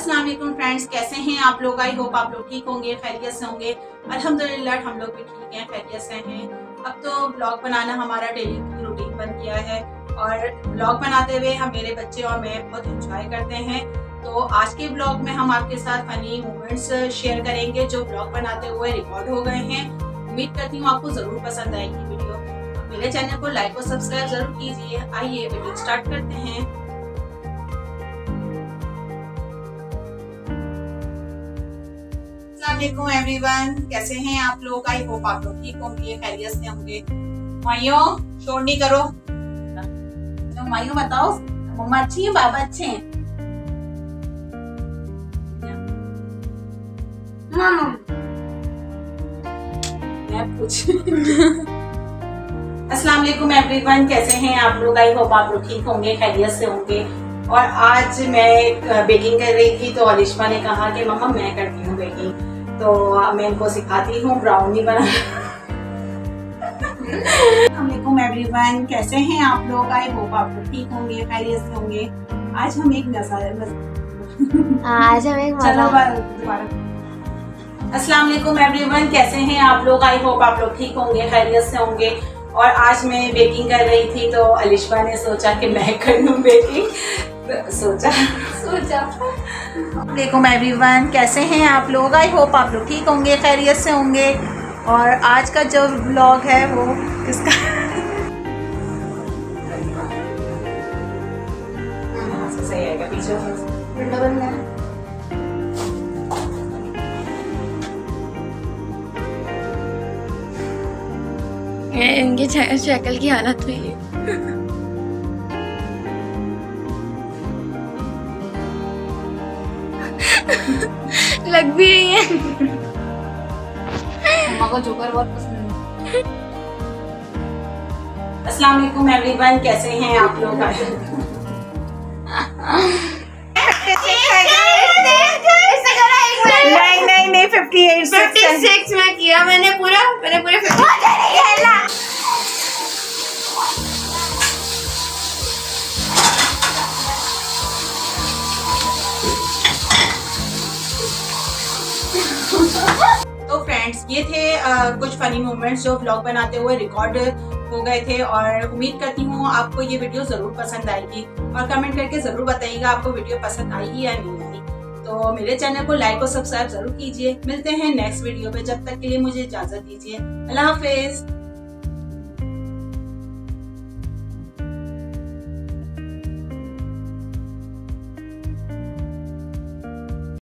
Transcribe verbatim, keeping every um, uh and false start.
अस्सलाम वालेकुम फ्रेंड्स, कैसे हैं आप लोग। आई होप आप लोग ठीक होंगे, खैरियत से होंगे। अल्हम्दुलिल्लाह हम लोग भी ठीक हैं, खैरियत से हैं। अब तो ब्लॉग बनाना हमारा डेली की रूटीन बन गया है और ब्लॉग बनाते हुए हम मेरे बच्चे और मैं बहुत इंजॉय करते हैं। तो आज के ब्लॉग में हम आपके साथ फनी मोमेंट्स शेयर करेंगे जो ब्लॉग बनाते हुए रिकॉर्ड हो गए हैं। उम्मीद करती हूँ आपको जरूर पसंद आएगी वीडियो। मेरे चैनल को लाइक और सब्सक्राइब जरूर कीजिए। आइए वीडियो स्टार्ट करते हैं। अस्सलाम एवरीवन, कैसे हैं आप लोग। आई होप आप लोग ठीक होंगे, खैरियत से होंगे। माइयों शोर नहीं करो। तो माइयों बताओ, मम्मा अच्छी है, बाबा अच्छे हैं। मामा मैं पूछ अस्सलाम वालेकुम एवरीवन, कैसे हैं आप लोग। आई होप आप लोग ठीक होंगे, खैरियत से होंगे। और आज मैं बेकिंग कर रही थी तो अलिशा ने कहा कि मम्मा मैं करती हूँ बेकिंग, तो मैं इनको सिखाती हूँ ब्राउनी बनाना। अस्सलाम एवरीवन, कैसे हैं आप लोग। आई होप आप लोग ठीक होंगे, खैरियत से होंगे। आज हम एक नज़ारा आज हम एक चलो दोबारा। अस्सलाम वालेकुम एवरीवन, कैसे हैं आप लोग। आई होप आप लोग ठीक होंगे, खैरियत से होंगे। और आज मैं बेकिंग कर रही थी तो अलिशा ने सोचा कि मैं कर लूँ बेकिंग, तो सोचा सोचा अस्सलाम एवरीवन, कैसे हैं आप लोग। आई होप आप लोग ठीक होंगे, खैरियत से होंगे। और आज का जो व्लॉग है वो किसका सही आएगा, पीछे विंडो बंद है। इनकी शक्ल की हालत हुई है। लग भी रही है। मम्मा को जोकर बहुत पसंद है। अस्सलाम वालेकुम एवरीवन, कैसे हैं आप लोग। नहीं नहीं नहीं फिफ्टी एट फिफ्टी सिक्स में किया मैंने पूरा मैंने पूरे तो फ्रेंड्स ये थे आ, कुछ फनी मोमेंट्स जो व्लॉग बनाते हुए रिकॉर्ड हो गए थे। और उम्मीद करती हूँ आपको ये वीडियो जरूर पसंद आएगी और कमेंट करके जरूर बताइएगा आपको वीडियो पसंद आई या नहीं आई। तो मेरे चैनल को लाइक और सब्सक्राइब जरूर कीजिए। मिलते हैं नेक्स्ट वीडियो पे, जब तक के लिए मुझे इजाजत दीजिए। अल्लाह हाफिज।